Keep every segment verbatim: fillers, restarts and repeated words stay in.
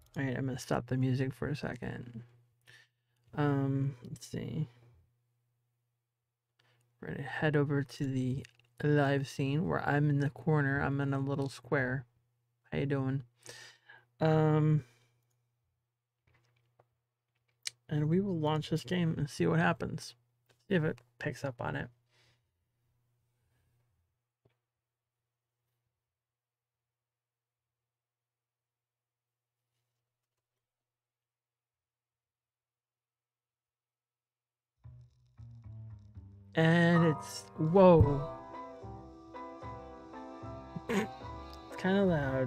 All right, I'm gonna stop the music for a second. Um, let's see. We're gonna head over to the live scene where I'm in the corner. I'm in a little square. How you doing? Um, and we will launch this game and see what happens. See if it picks up on it. And it's whoa. It's kind of loud.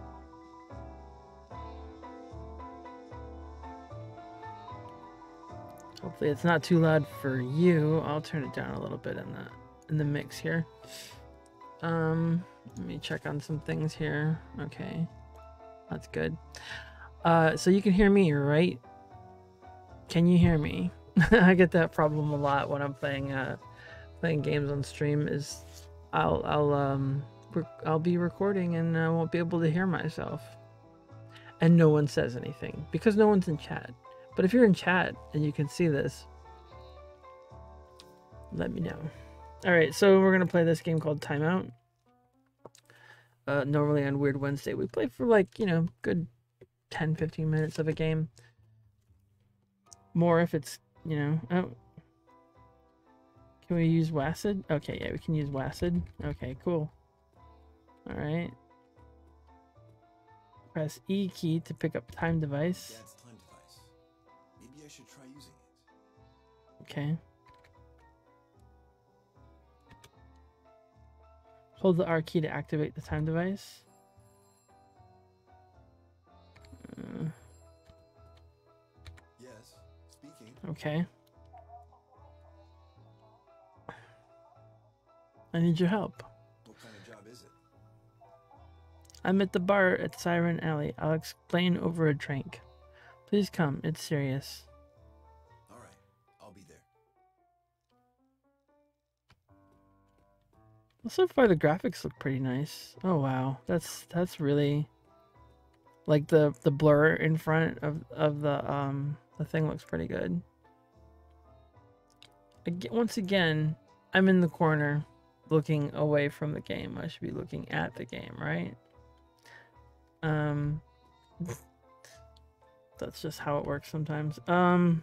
Hopefully it's not too loud for you. I'll turn it down a little bit in the in the mix here. Um, let me check on some things here. Okay, that's good. Uh, so you can hear me, right? Can you hear me? I get that problem a lot when I'm playing uh playing games on stream. Is I'll I'll um I'll be recording and I won't be able to hear myself, and no one says anything because no one's in chat. But if you're in chat and you can see this, let me know. All right, so we're gonna play this game called TimeOut. Uh, normally on Weird Wednesday, we play for like, you know, good ten, fifteen minutes of a game. More if it's, you know, oh. Can we use WASD? Okay, yeah, we can use WASD. Okay, cool. All right. Press E key to pick up time device. Dad's time device. Maybe I should try using it. Okay. Hold the R key to activate the time device. Uh, Yes, speaking. okay. I need your help. What kind of job is it? I'm at the bar at Siren Alley. I'll explain over a drink. Please come. It's serious. All right, I'll be there. Well, so far the graphics look pretty nice. Oh wow, that's that's really like the the blur in front of of the um the thing looks pretty good. Again, once again, I'm in the corner looking away from the game. I should be looking at the game, right? Um that's just how it works sometimes. Um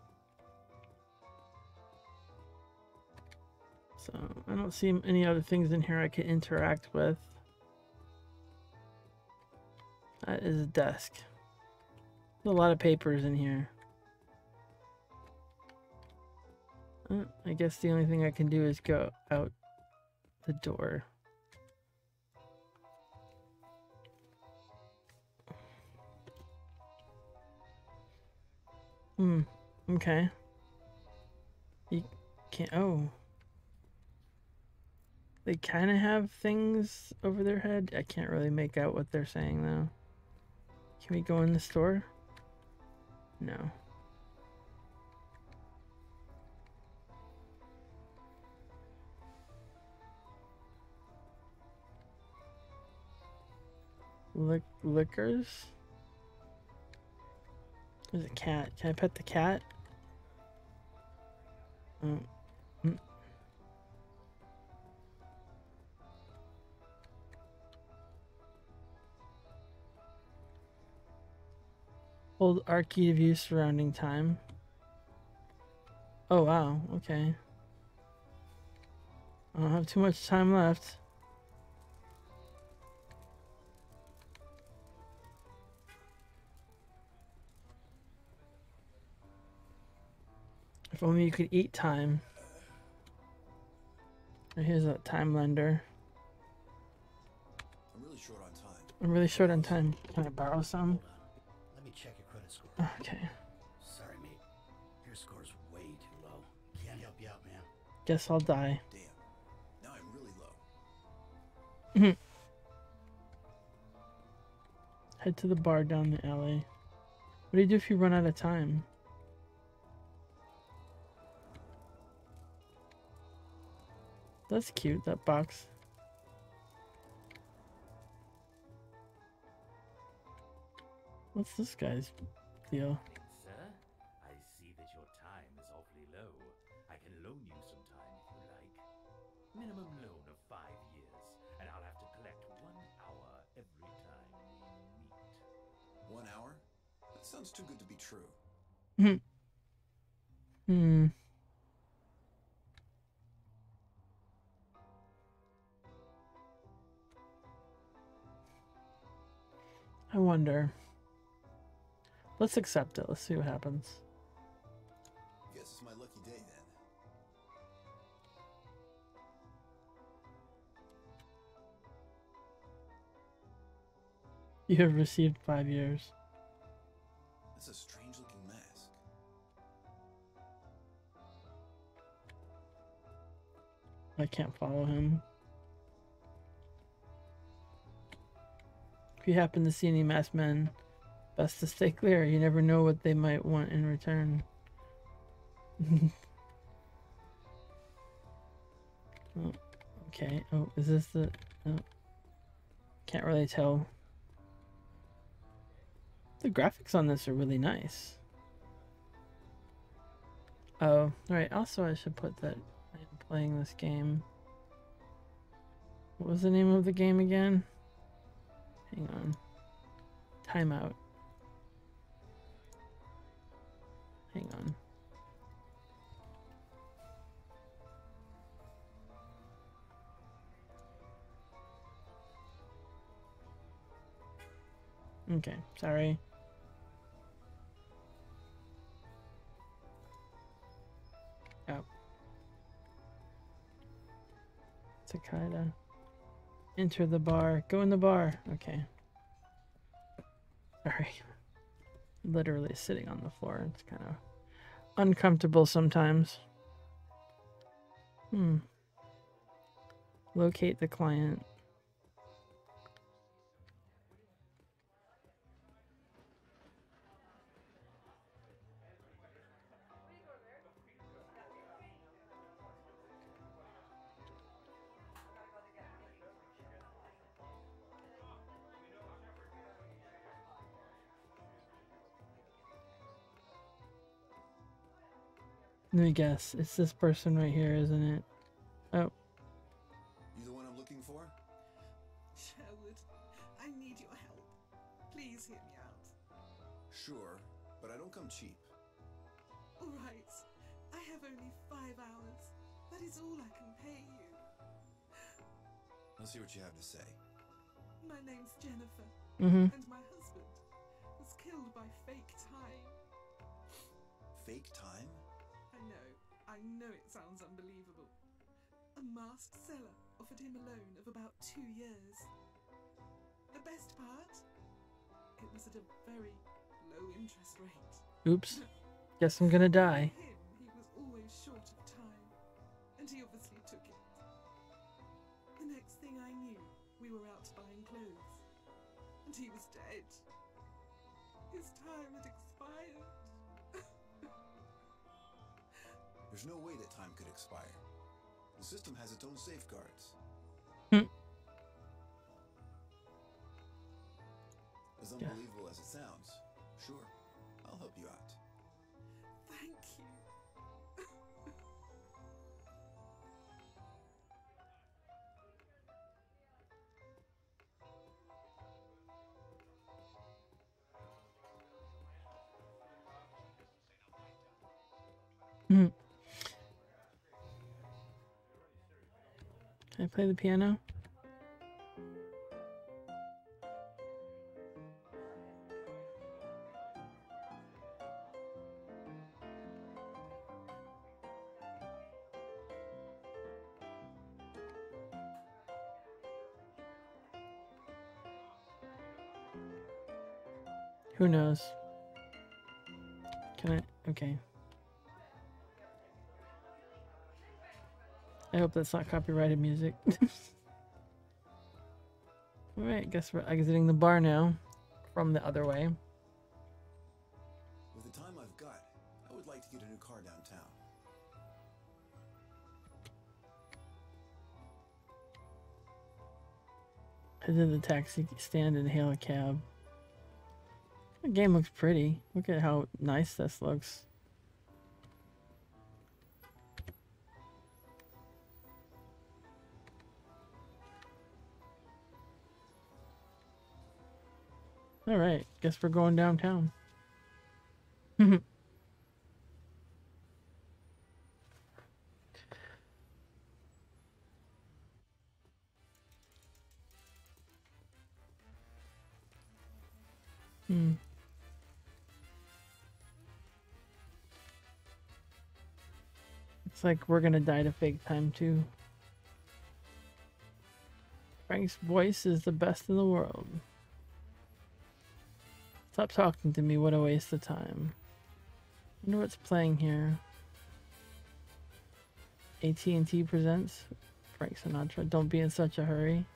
So I don't see any other things in here I could interact with. That is a desk. There's a lot of papers in here. Uh, I guess the only thing I can do is go out the door. Hmm. Okay. You can't. Oh. They kind of have things over their head. I can't really make out what they're saying though. Can we go in the store? No. Lick liquors? There's a cat. Can I pet the cat? Oh. Mm. Hold R key to view surrounding time. Oh wow, okay. I don't have too much time left. If only you could eat time. Here's a time lender. I'm really short on time. I'm really short on time. Can I borrow some? Let me check your credit score. Okay. Sorry, mate. Your score's way too low. Can't help you out, man. Guess I'll die. Damn. Now I'm really low. Head to the bar down the alley. What do you do if you run out of time? That's cute, that box. What's this guy's deal? Sir, I see that your time is awfully low. I can loan you some time if you like. Minimum loan of five years, and I'll have to collect one hour every time we meet. One hour? That sounds too good to be true. Hmm. Hmm. I wonder. Let's accept it. Let's see what happens. Guess it's my lucky day then. You have received five years. That's a strange looking mask. I can't follow him. If you happen to see any masked men, best to stay clear. You never know what they might want in return. Oh, okay. Oh, is this the... Oh. Can't really tell. The graphics on this are really nice. Oh, right. Also, I should put that I'm playing this game. What was the name of the game again? Hang on. TimeOut. Hang on. Okay, sorry. Oh. Takeda. Enter the bar. Go in the bar. Okay. Sorry. Literally sitting on the floor. It's kind of uncomfortable sometimes. Hmm. Locate the client. Let me guess. It's this person right here, isn't it? Oh. You the one I'm looking for? Sherwood, I need your help. Please hear me out. Sure, but I don't come cheap. All right, I have only five hours. That is all I can pay you. Let's see what you have to say. My name's Jennifer, Mm-hmm. and my husband was killed by fake time. Fake time? I know, I know it sounds unbelievable. A masked seller offered him a loan of about two years. The best part? It was at a very low interest rate. Oops. Guess I'm gonna die. For him, he was always short of time, and he obviously took it. The next thing I knew, we were out buying clothes, and he was dead. His time had expired. There's no way that time could expire. The system has its own safeguards. Hmm. As unbelievable as it sounds, sure, I'll help you out. Thank you. Mm. Can I play the piano? Who knows? Can I? Okay. I hope that's not copyrighted music. Alright, guess we're exiting the bar now. From the other way. With the time I've got, I would like to get a new car downtown. Head to the taxi stand and hail a cab. The game looks pretty. Look at how nice this looks. All right, guess we're going downtown. Hmm. It's like we're gonna die to fake time too. Frank's voice is the best in the world. Stop talking to me, what a waste of time. I wonder what's playing here. A T and T presents Frank Sinatra. Don't be in such a hurry.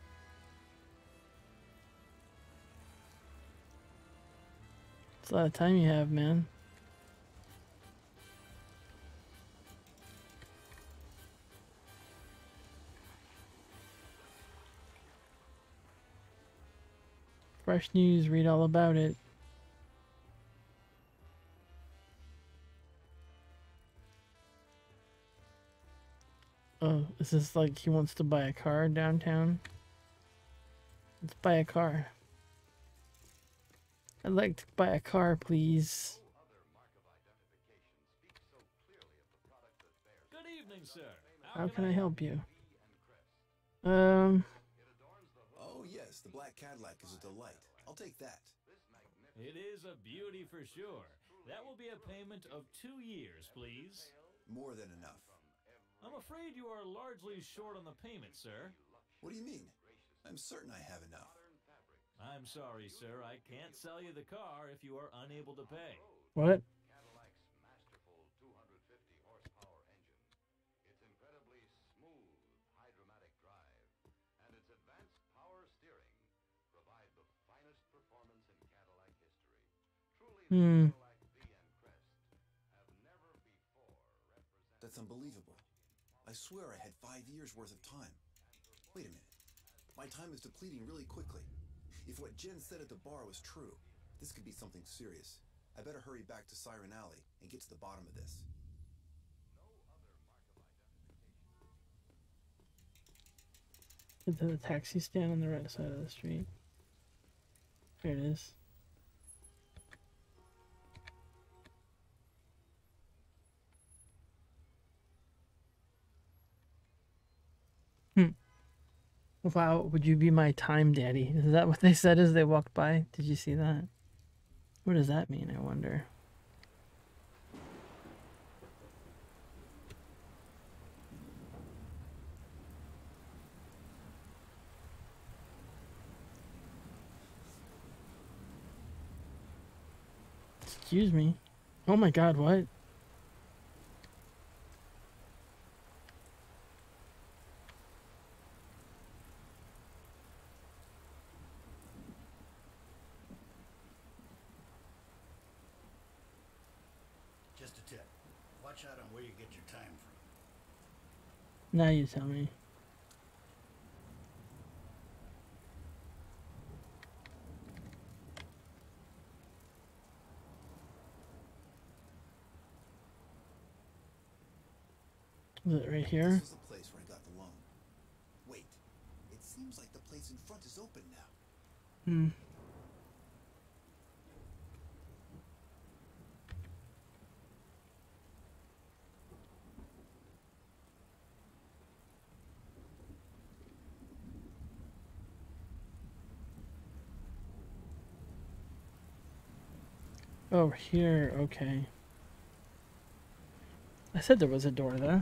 It's a lot of time you have, man. Fresh news, read all about it. Oh, is this like he wants to buy a car downtown? Let's buy a car. I'd like to buy a car, please. Good evening, sir. How can I help you? Um, Oh, yes, the black Cadillac is a delight. I'll take that. It is a beauty for sure. That will be a payment of two years, please. More than enough. I'm afraid you are largely short on the payment, sir. What do you mean? I'm certain I have enough. I'm sorry, sir. I can't sell you the car if you are unable to pay. what? Cadillac's masterful two hundred fifty horsepower engine, its incredibly smooth hydromatic drive, and its advanced power steering provide the finest performance in Cadillac history. Truly, the Hmm. Cadillac V and Crest have never before represented. That's unbelievable. I swear I had five years worth of time. Wait a minute. My time is depleting really quickly. If what Jen said at the bar was true, this could be something serious. I better hurry back to Siren Alley and get to the bottom of this. Get to the taxi stand on the right side of the street. There it is. Hmm. Wow, would you be my time daddy? Is that what they said as they walked by? Did you see that? What does that mean, I wonder? Excuse me. Oh my god, what? Just a tip. Watch out on where you get your time from. Now you tell me. Is it right here? This was the place where I got the loan. Wait, it seems like the place in front is open now. Hmm. Oh, here, okay. I said there was a door there.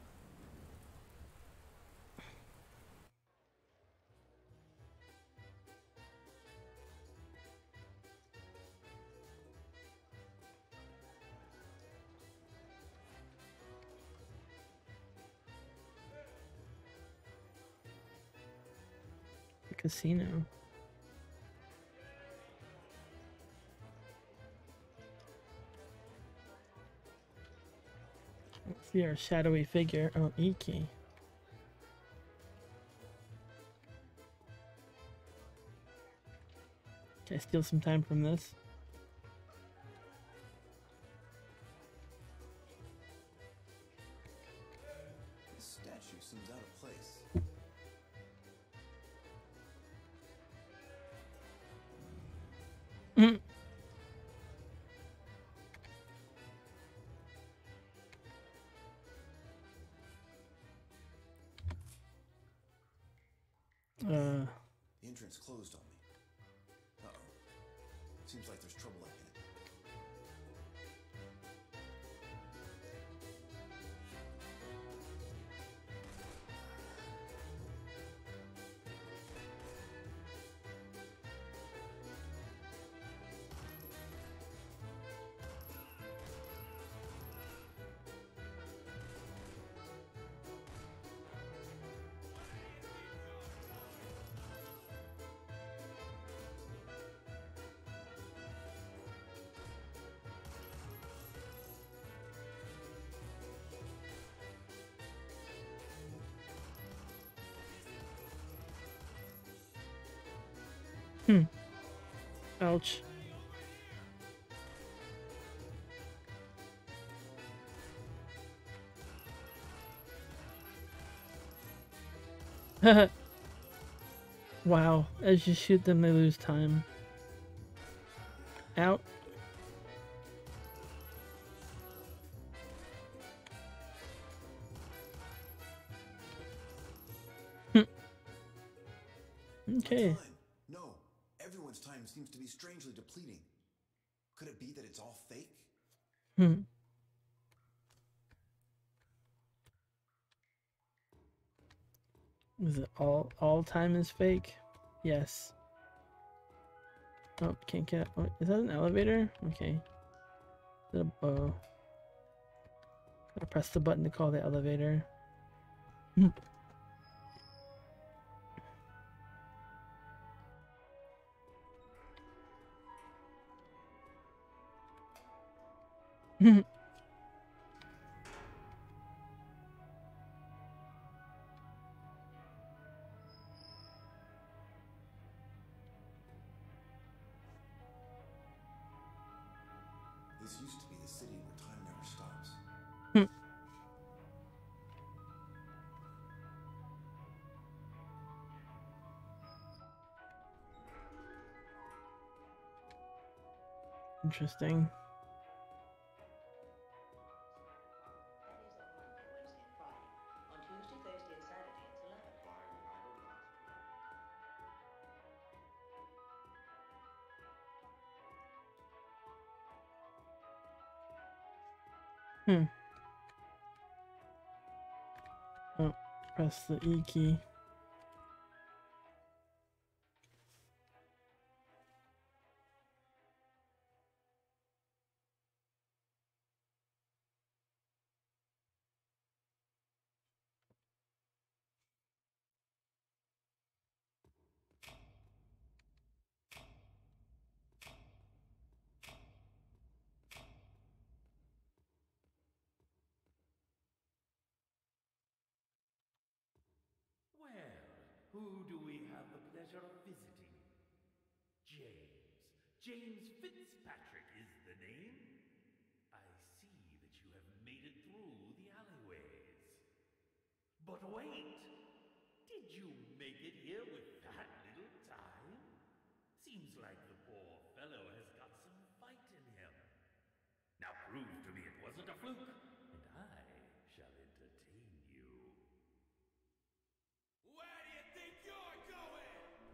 The casino. Let's see our shadowy figure. Oh, Iki. Can I steal some time from this? Mm. Uh, The entrance closed on me. Uh-oh. Seems like there's trouble ahead. hmm. Ouch. Wow. As you shoot them, they lose time. Out. Okay. Time. No, everyone's time seems to be strangely depleting. Could it be that it's all fake? Hmm. Is it all all time is fake? Yes. Oh, can't get. Oh, is that an elevator? Okay. Is it a bow? Gotta press the button to call the elevator. This used to be the city where time never stops. Interesting. Hmm. Oh, press the E key. Well, who do we have the pleasure of visiting? James. James Fitzpatrick is the name. I see that you have made it through the alleyways. But wait! Did you make it here with that little time? Seems like the poor fellow has got some fight in him. Now prove to me it wasn't a fluke, and I shall entertain you. Where do you think you're going?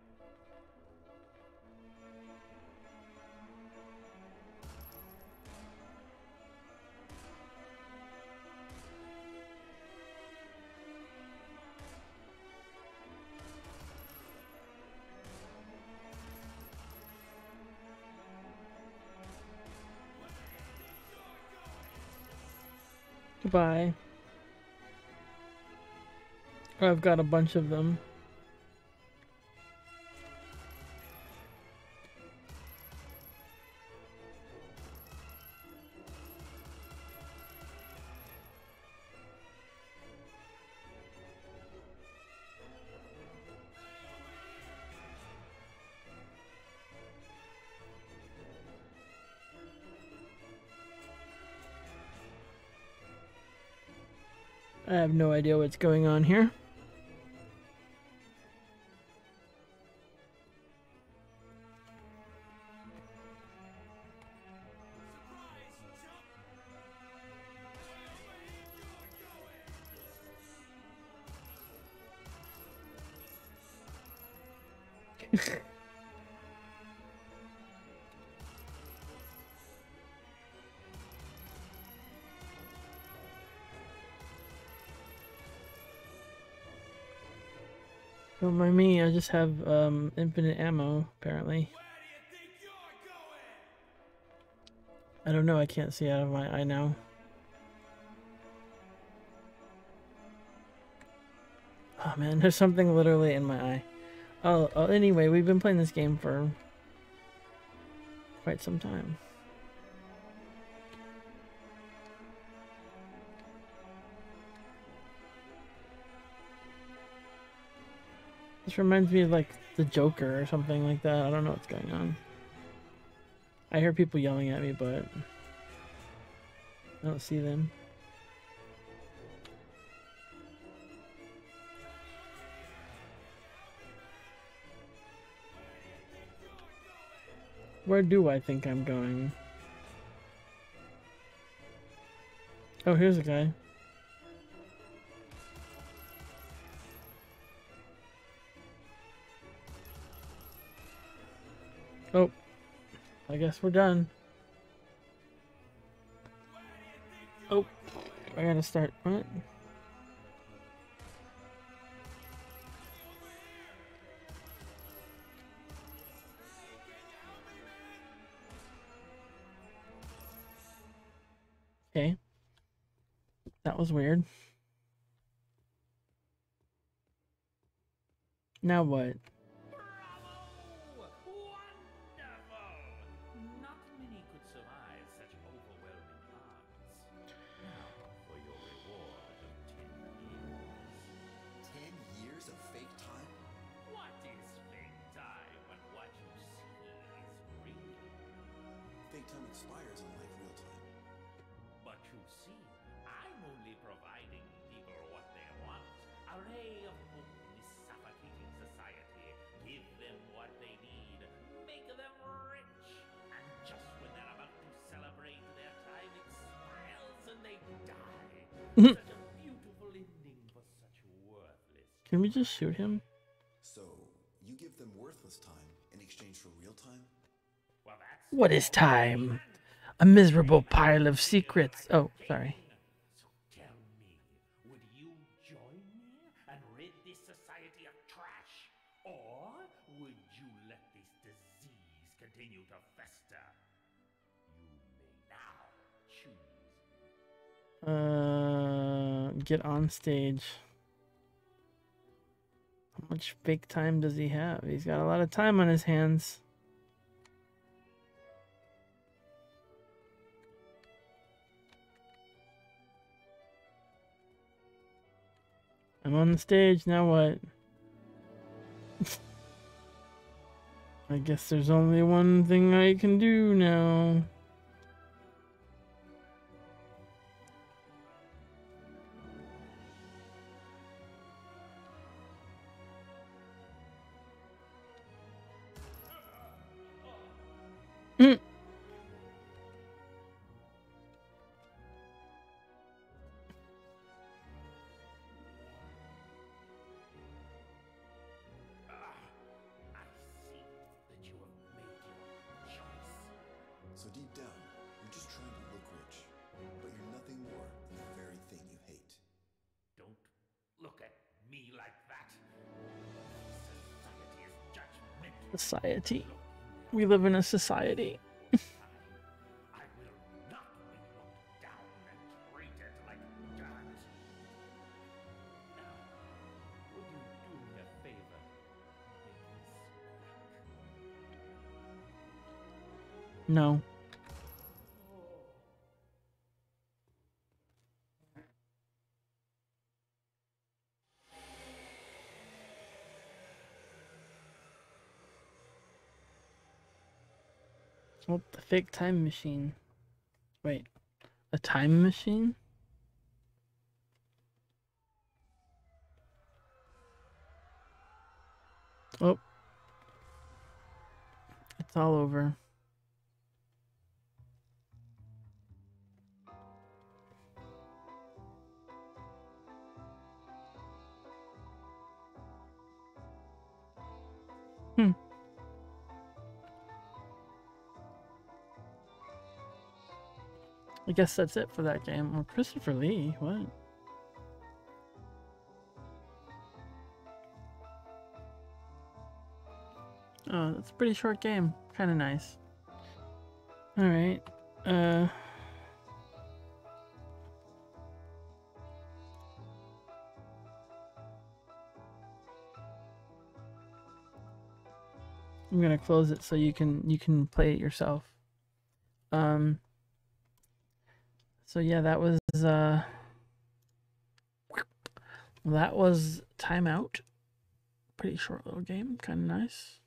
Goodbye. Oh, I've got a bunch of them. I have no idea what's going on here. Don't mind me, I just have um, infinite ammo, apparently. I don't know, I can't see out of my eye now. Oh man, there's something literally in my eye. Oh, oh, anyway, we've been playing this game for quite some time. This reminds me of like the Joker or something like that. I don't know what's going on. I hear people yelling at me, but I don't see them. Where do I think I'm going? Oh, here's a guy. Oh, I guess we're done. Oh, I gotta start. What? Okay. That was weird. Now what? Wonderful! Not many could survive such overwhelming odds. Now for your reward of ten years. Ten years of fake time? What is fake time when what you see is real? Fake time expires unlike real time. But you see, I'm only providing people what they want. A ray of hope in this suffocating society. Give them what they need. Make them rich. And just when they're about to celebrate their time expires and they die. Such a beautiful ending for such worthless. Can we just shoot him? So, you give them worthless time in exchange for real time? Well, that's What is time? A miserable pile of secrets. Oh, sorry. So tell me, would you join me and rid this society of trash? Or would you let this disease continue to fester? You may now choose. Uh, get on stage. How much fake time does he have? He's got a lot of time on his hands. I'm on the stage, now what? I guess there's only one thing I can do now. Mm. I see that you have made your choice. So deep down, you're just trying to look rich. But you're nothing more than the very thing you hate. Don't look at me like that. Society is judgmental. Society. We live in a society. I will not be looked down and treated like dirt. Now, would you do me a favor? Make this quick. No. Oh, the fake time machine. Wait, a time machine? Oh. It's all over. Hmm. I guess that's it for that game. Or Christopher Lee, what? Oh, that's a pretty short game. Kind of nice. Alright. Uh... I'm gonna close it so you can you can play it yourself. Um. So yeah, that was uh. That was TimeOut. Pretty short little game, kind of nice.